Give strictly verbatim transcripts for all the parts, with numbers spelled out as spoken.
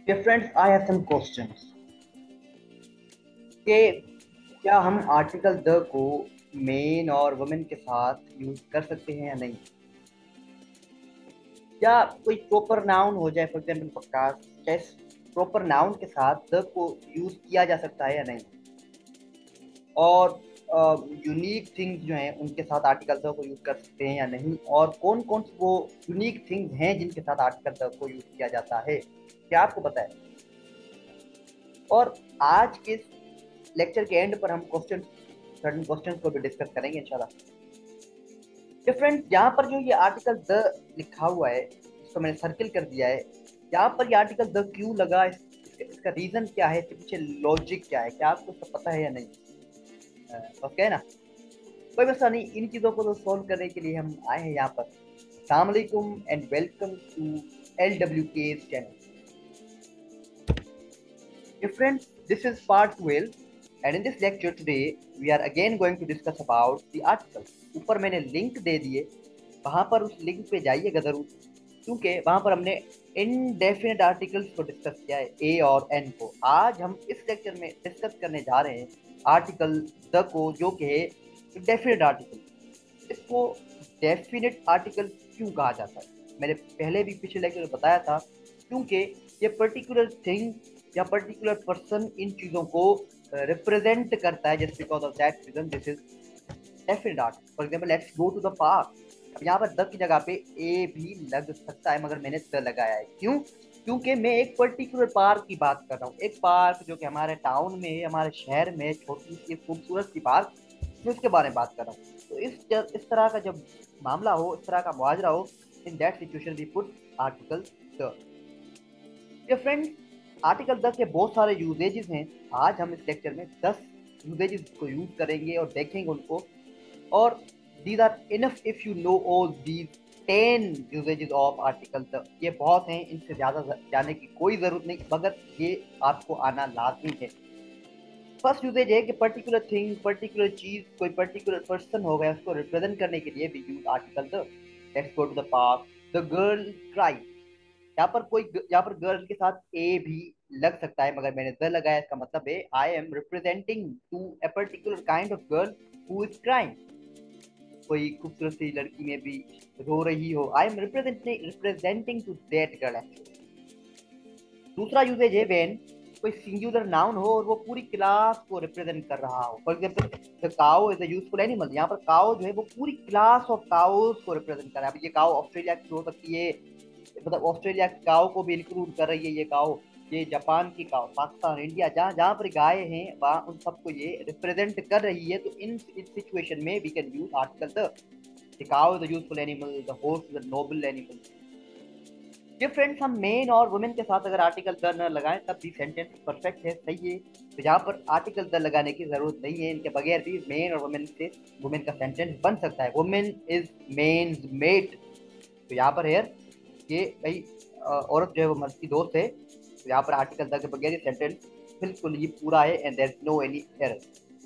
Dear friends, I have some questions. कि क्या हम आर्टिकल द को मेन और वुमेन के साथ यूज कर सकते हैं या नहीं? क्या कोई प्रॉपर नाउन हो जाए, फॉर एग्जाम्पल प्रकाश, क्या इस प्रॉपर नाउन के साथ द को यूज किया जा सकता है या नहीं? और यूनिक थिंग्स जो हैं उनके साथ आर्टिकल द को यूज कर सकते हैं या नहीं? और कौन कौन सी वो यूनिक थिंग्स हैं जिनके साथ आर्टिकल द को यूज किया जाता है? क्या आपको पता है? और आज के लेक्चर के एंड पर हम क्वेश्चन सर्टेन क्वेश्चंस को भी डिस्कस करेंगे इंशाल्लाह। फ्रेंड्स, यहाँ पर जो ये आर्टिकल द लिखा हुआ है, इसको मैंने सर्किल कर दिया है। यहाँ पर ये आर्टिकल द क्यों लगा, इस, इसका, इसका रीजन क्या है, इसके पीछे लॉजिक क्या है, क्या आपको सब पता है या नहीं? ओके है ना? कोई मसला नहीं, इन चीज़ों को तो सॉल्व करने के लिए हम आए हैं यहाँ पर। अस्सलाम वालेकुम and welcome to L W के channel. Friends, this is part twelve and in this lecture today we are again going to discuss about the article. ऊपर मैंने लिंक दे दिए, वहाँ पर उस लिंक पे जाइएगा ज़रूर, क्योंकि वहाँ पर हमने इनडेफिनेट आर्टिकल्स को डिस्कस किया है, ए और एन को। आज हम इस लेक्चर में डिस्कस करने जा रहे हैं आर्टिकल द को, जो कि है डेफिनेट आर्टिकल। इसको डेफिनेट आर्टिकल क्यों कहा जाता है, मैंने पहले भी पिछले लेक्चर में बताया था, क्योंकि ये पर्टिकुलर थिंग या पर्टिकुलर पर्सन इन चीज़ों को रिप्रेजेंट करता है। Just because of that reason this is definite article. For example, let's go to the park. अब यहाँ पर द की जगह पे ए भी लग सकता है, मगर मैंने द लगाया है। क्यों? क्योंकि मैं एक पर्टिकुलर पार्क की बात कर रहा हूँ, एक पार्क जो कि हमारे टाउन में है, हमारे शहर में, छोटी सी खूबसूरत सी पार्क, मैं उसके बारे में बात कर रहा हूँ। तो इस इस तरह का जब मामला हो, इस तरह का मुआजरा हो, in that situation we put article the. Friends, article the के बहुत सारे यूजेजेस हैं। आज हम इस लेक्चर में दस यूजेजेस को यूज करेंगे और देखेंगे उनको। और these are enough if you know all these ten usages of article the. ये बहुत हैं, इनसे ज़्यादा जाने की कोई ज़रूरत नहीं, मगर ये आपको आना लाजमी है। फर्स्ट यूजेज है कि पर्टिकुलर थिंग, पर्टिकुलर चीज़, कोई पर्टिकुलर पर्सन हो गया, उसको रिप्रेजेंट करने के लिए भी use article the. Let's go to the park, the girl cry. यहाँ पर कोई यहाँ पर गर्ल के साथ ए भी लग सकता है, मगर मैंने द लगाया, इसका मतलब है I am representing to a particular kind of girl who is crying. कोई खूबसूरत सी लड़की में भी रो रही हो, I am representing representing to that girl actually. दूसरा यूजेज है व्हेन कोई सिंगुलर नाउन हो और वो पूरी क्लास को रिप्रेजेंट कर रहा हो। For example, the cow is a useful animal. यहाँ पर काउ जो है वो पूरी क्लास ऑफ काउस को रिप्रेजेंट कर रहा है। अब ये काउ ऑस्ट्रेलिया की हो सकती है, मतलब ऑस्ट्रेलिया की काउ को भी इंक्लूड कर रही है ये काउ, ये जापान की काउ, पाकिस्तान, इंडिया, जहाँ जहाँ पर गाय हैं वहाँ उन सबको ये रिप्रेजेंट कर रही है। तो इन इस सिचुएशन में we can use article the. The cow is a useful animal, the horse is a noble animal. ये फ्रेंड्स, हम मेन और वुमेन के साथ अगर आर्टिकल द न लगाएं तब भी सेंटेंस परफेक्ट है, सही है। तो यहाँ पर आर्टिकल द लगाने की जरूरत नहीं है, इनके बगैर भी मेन और वुमेन से वुमेन का सेंटेंस बन सकता है। Women is men's mate. तो यहाँ पर है कि भाई औरत जो है वो मर्द की दोस्त है। तो यहाँ पर आर्टिकल द के बगैर ये सेंटेंस बिल्कुल ये पूरा है and there is no any error.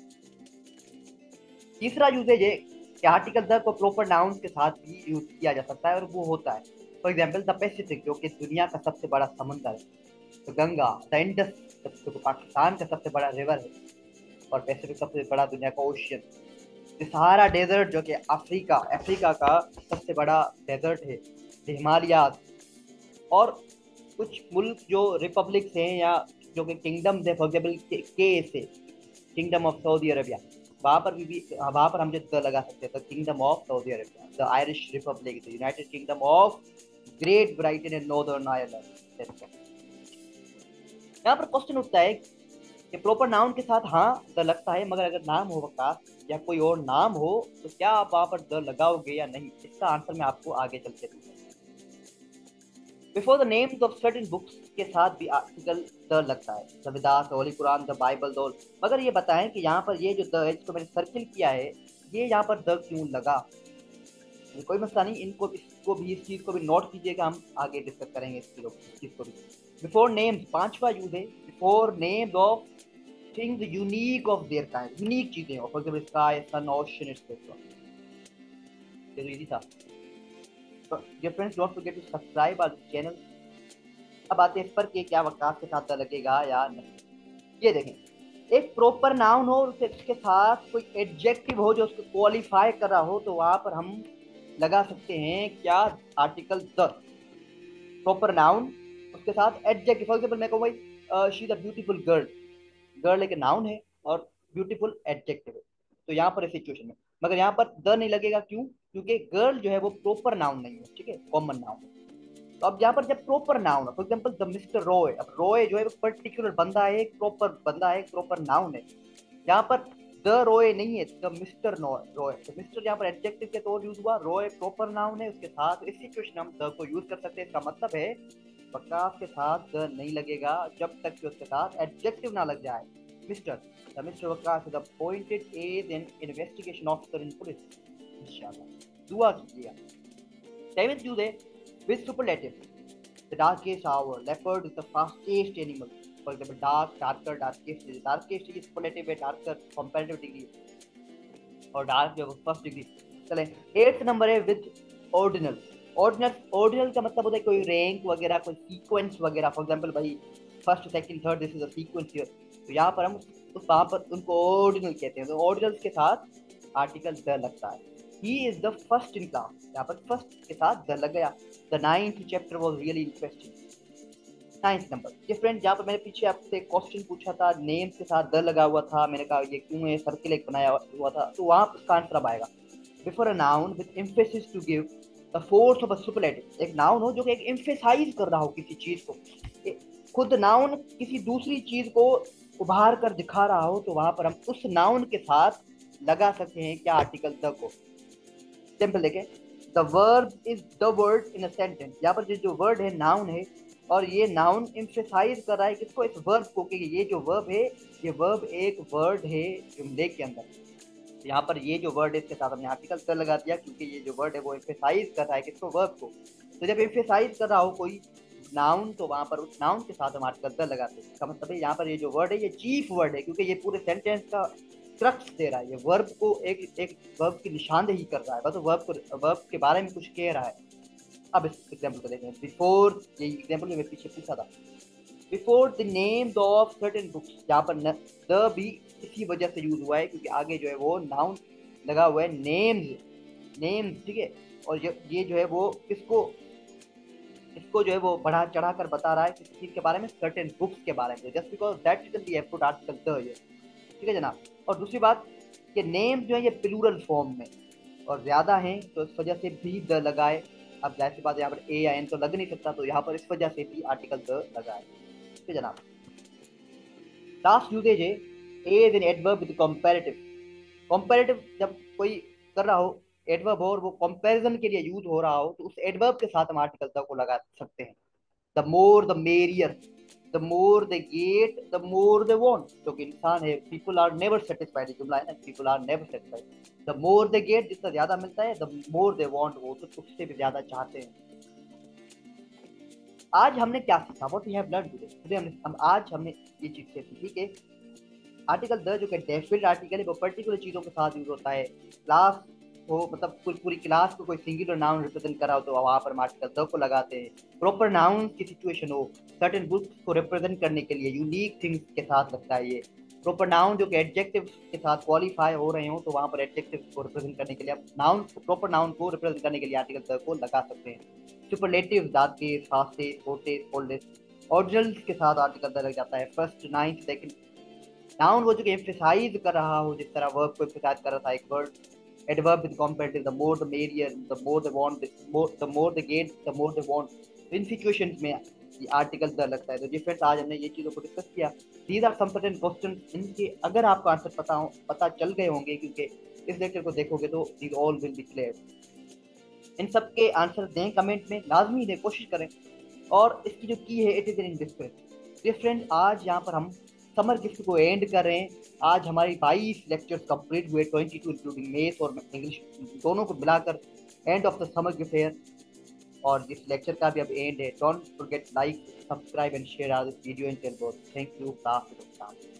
तीसरा यूजेज है कि आर्टिकल द को प्रॉपर नाउन के साथ भी यूज किया जा सकता है, और वो होता है फॉर एग्जाम्पल द पैसिफिक, जो कि दुनिया का सबसे बड़ा समुंदर है। तो गंगा, द इंडस, जो पाकिस्तान का सबसे बड़ा रिवर है, और पैसिफिक सबसे बड़ा दुनिया का ओशियन। द सहारा डेजर्ट, जो कि अफ्रीका अफ्रीका का सबसे बड़ा डेजर्ट है। The Himalayas. और कुछ मुल्क जो रिपब्लिक्स हैं या जो कि किंगडम्स है, फॉर एग्जाम्पल के से किंगडम ऑफ सऊदी अरबिया, वहाँ पर भी, भी वहाँ पर हम जो द लगा सकते हैं, the Kingdom of Saudi Arabia, the Irish Republic, the United Kingdom of Great Britain and Northern Ireland. यहाँ पर क्वेश्चन उठता है कि प्रॉपर नाउन के साथ हाँ द लगता है, मगर अगर नाम हो वकास या कोई और नाम हो तो क्या आप वहाँ पर द लगाओगे या नहीं? इसका आंसर मैं आपको आगे चलते दूंगा। Before the names of certain books के साथ भी आर्टिकल द लगता है, the Vedas, holy Quran, the Bible, दौल। मगर ये बताएं कि यहाँ पर ये जो द है जिसको मैंने सर्किल किया है, ये यहाँ पर द क्यों लगा? ये कोई मसला नहीं, इनको इसको भी, इस चीज़ को भी नोट कीजिएगा, हम आगे डिस्कस करेंगे इस चीज़ को भी। बिफोर नेम्स, पांचवा यूज है before names of things unique of their kind, unique चीजें हो, for example sky, sun, ocean, etcetera. ये तो इजी था। Dear friends, don't forget to subscribe our channel अब आते हैं इस पर कि क्या वकास के साथ द लगेगा या नहीं। ये देखें, एक प्रॉपर नाउन हो उसके साथ कोई एडजेक्टिव हो जो उसको क्वालिफाई कर रहा हो, तो वहां पर हम लगा सकते हैं क्या, आर्टिकल द। प्रॉपर नाउन उसके साथ एडजेक्टिव, फॉर एग्जांपल मैं कहूँ भाई she is a beautiful girl, girl एक नाउन है और ब्यूटीफुल एडजेक्टिव है, तो यहाँ पर इस सिचुएशन में, मगर यहाँ पर द नहीं लगेगा, क्यों? क्योंकि गर्ल जो है वो प्रॉपर नाउन नहीं है, ठीक है, कॉमन नाउन है। तो अब यहाँ पर जब प्रॉपर नाउन है, for example the mister Roy, अब रॉय जो है पर्टिकुलर बंदा है, एक प्रॉपर बंदा है, एक प्रॉपर नाउन है। यहाँ पर द रॉय नहीं है, द मिस्टर रॉय, तो मिस्टर यहाँ पर एडजेक्टिव के तौर यूज हुआ, रॉय प्रॉपर नाउन है, उसके साथ इस सिचुएशन हम द को यूज कर सकते हैं। इसका मतलब है वकास के साथ द नहीं लगेगा जब तक कि उसके साथ एडजेक्टिव ना लग जाए। Mister, the mister Waqas is appointed as an investigation officer in police. इंशाल्लाह दुआ कीजिएगा। सेवेंथ यूज है with superlative. The darkest hour, leopard is the fastest animal. For example, dark, darker, darkest. Darkest is superlative है, darker comparative degree और dark जो है first degree. चले eighth number है with ordinal. Ordinal, ordinal का मतलब होता है कोई रैंक वगैरह, कोई सीक्वेंस वगैरह। फॉर एग्जाम्पल भाई first second third, this is a sequence here, तो यहाँ पर हम उस वहाँ पर उनको ऑर्डिनल कहते हैं। तो ऑर्डिनल्स के साथ आर्टिकल द लगता है। He is the first in class, यहाँ पर फर्स्ट के साथ द लग गया। The ninth chapter was really interesting. Ninth number, ये फ्रेंड जहाँ पर मैंने पीछे आपसे क्वेश्चन पूछा था, नेम्स के साथ द लगा हुआ था, मैंने कहा ये क्यों है, सर्किल एक बनाया हुआ था, तो वहाँ उसका आंसर अब आएगा। Before a noun with emphasis to give the force of a superlative, एक नाउन हो जो कि एक एम्फेसाइज कर रहा हो किसी चीज को, खुद नाउन किसी दूसरी चीज को उभार कर दिखा रहा हो, तो वहां पर हम उस नाउन के साथ लगा सकते हैं क्या, आर्टिकल द को। सिंपल देखें, the verb is the word in a sentence, यहाँ पर जो वर्ड है नाउन है, और ये नाउन एम्फेसाइज कर रहा है किसको, इस वर्ब को, कि ये जो वर्ब है, ये वर्ब एक वर्ड है जुमले के अंदर। तो यहाँ पर ये जो वर्ड है इसके साथ हमने आर्टिकल द लगा दिया, क्योंकि ये जो वर्ड है वो एम्फेसाइज कर रहा है किसको, वर्ब को। तो जब एम्फेसाइज कर रहा हो कोई नाउन, तो वहां पर उस नाउन के साथ हम आर्टिकल द लगाते हैं। इसका मतलब है यहाँ पर ये जो वर्ड है ये चीफ वर्ड है, क्योंकि ये पूरे सेंटेंस का क्रक्स दे रहा है, ये वर्ब को एक एक वर्ब की निशानदेही कर रहा है, बस वर्ब को वर्ब के बारे में कुछ कह रहा है। अब इस एग्जांपल को देखें, बिफोर, ये एग्जांपल में पीछे पूछा था, before the names of certain books, जहाँ पर द भी इसी वजह से यूज हुआ है क्योंकि आगे जो है वो नाउन लगा हुआ है, नेम्स, नेम्स, ठीक है। और ये जो है वो किसको, इसको जो है वो बढ़ा चढ़ा कर बता रहा है किस चीज के बारे में, सर्टेन बुक्स के बारे में, just because that is the effort article the, ये ठीक है जनाब। और दूसरी बात कि नेम जो है ये प्लूरल फॉर्म में और ज्यादा हैं, तो इस वजह से भी द लगाए। अब जाहिर सी बात यहाँ पर ए या एन तो लग नहीं सकता, तो यहाँ पर इस वजह से भी आर्टिकल द लगाए, ठीक है जनाब। लास्ट यूजेज है a is an adverb with comparative. Comparative जब कोई कर रहा हो, एडवर्ब हो और वो कंपैरिजन के लिए यूज हो रहा हो, तो उस एडवर्ब के साथ हम आर्टिकल द को लगा सकते हैं। The more the merrier, the more they get the more they want, जो कि इंसान है, पीपल आर नेवर सेटिस्फाइड, जुमला है ना, people are never satisfied. The more they get, जितना ज्यादा मिलता है, द मोर दे वांट, वो तो उससे भी ज्यादा चाहते हैं। आज हमने क्या सीखा, what we have learned today, today हमने हम आज हमने ये चीज सीखी, ठीक है। आर्टिकल द जो कि डेफिनेट आर्टिकल है, वो पर्टिकुलर चीजों के साथ यूज होता है। क्लास हो, मतलब कोई पूरी क्लास को कोई सिंगुलर नाउन रिप्रेजेंट करा हो, तो वहां पर हम आर्टिकल द को लगाते हैं। प्रॉपर नाउन की सिचुएशन हो, सर्टेन बुक्स को रिप्रेजेंट करने के लिए यूनिक थिंग्स के साथ लगता है ये। प्रॉपर नाउन जो कि एडजेक्टिव के साथ क्वालिफाई हो रहे हो, तो वहां पर एडजेक्टिव को रिप्रेजेंट करने के लिए आप नाउन, प्रॉपर नाउन को रिप्रेजेंट करने के लिए आर्टिकल द को लगा सकते हैं। सुपरलेटिव, दाते, फास्टे, छोटे, ओल्डेस्ट, ऑर्डिनल्स के साथ आर्टिकल द लग जाता है। फर्स्ट, नाइन्थ, सेकंड, नाउन वो जो कि एम्फसाइज कर रहा हो, जिस तरह वर्ब को एम्फसाइज कर रहा था एक word. Adverb with comparative, the more the merrier, the more they want, the more they get, the more they want. इन सिचुएशंस में ये आर्टिकल द लगता है। तो जी फ्रेंड्स, आज हमने ये चीज़ों को डिस्कस किया। These are some certain questions, इनके अगर आपको आंसर पता हो, पता चल गए होंगे, क्योंकि इस लेक्चर को देखोगे तो these all will be clear. इन सब के आंसर दें कमेंट में, लाजमी दें, कोशिश करें। और इसकी जो की है, इट इज इन डिस्क्रिप्शन। ये फ्रेंड, आज यहाँ पर हम समर गिफ्ट को एंड कर रहे हैं। आज हमारी बाईस लेक्चर्स कंप्लीट हुए, बाईस इंक्लूडिंग मैथ्स और इंग्लिश दोनों को मिलाकर, end of the summer gift है। और इस लेक्चर का भी अब एंड है। Don't forget like, subscribe and share this video and tell both. Thank you.